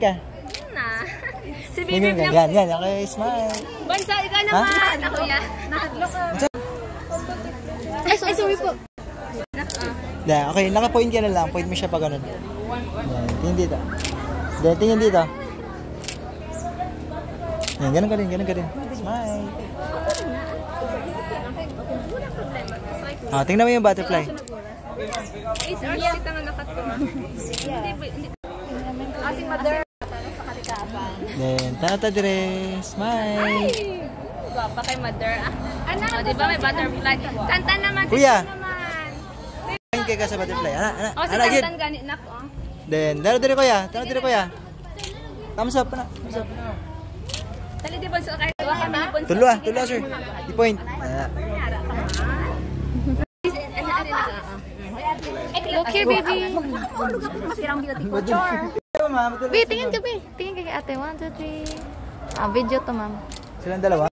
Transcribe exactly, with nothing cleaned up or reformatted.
ka. Na. Si Baby Baby Yan, yan. Okay, smile. Bansa, ikaw naman. Ako yan. Nakadlo ka. Ay, sorry, sorry po. Yeah, okay, naka-point ka na lang. Point mo siya pa ganun. Yan, tingin dito. Yan, tingin dito. Yan, ganun ka rin, ganun ka rin. Smile. Ah, tingnan mo yung butterfly. eight hours kita nga nakatulog. Hindi po, hindi. Kasi mother. Then, tata dire. Smile. Guwapa kay mother. Ano? O, diba may butterfly? Kanta naman. Kuya. naman. Tingin ka sa butterfly. Ana, ana. O, si Ana, gid. Tantan ganit na ko. Then, daro dire kuya. Tara dire kuya. Thumbs up na. Thumbs up. Tali di ba sa kay tuwa kami ni Ponso. Tulo ah, tulo sir. I-point. Ah. Look here, baby. Masirang beauty ko. Char. Ma'am, Wait, tingin ka, be. Tingin ka kay ate. One, two, three. Ah, video to, ma'am. Silang dalawa.